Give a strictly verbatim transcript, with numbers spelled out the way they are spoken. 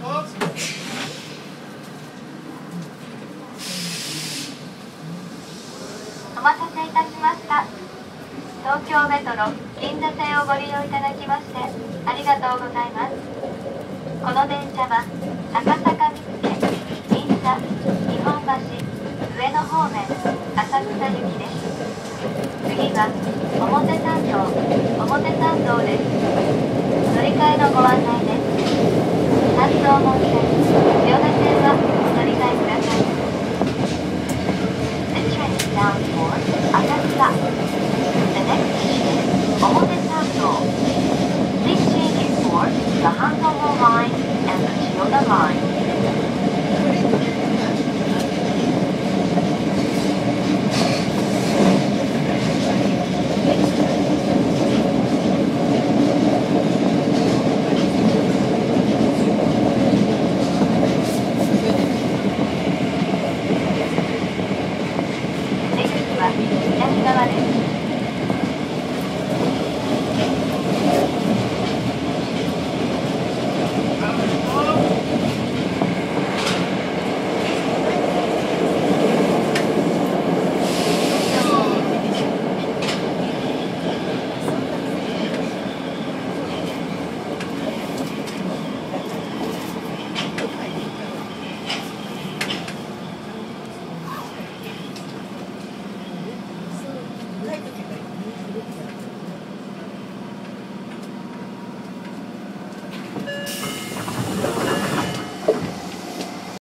お待たせいたしました。東京メトロ銀座線をご利用いただきましてありがとうございます。この電車は赤坂見附、銀座、日本橋、上野方面、浅草行きです。次は表参道、表参道です。乗り換えのご案内です。半蔵門線、千代田線はお乗り換えください。This train is bound for Akatsuka. The next station is Omotesando. Please change it for the Hanzomon line and the Chiyoda line. 左側です。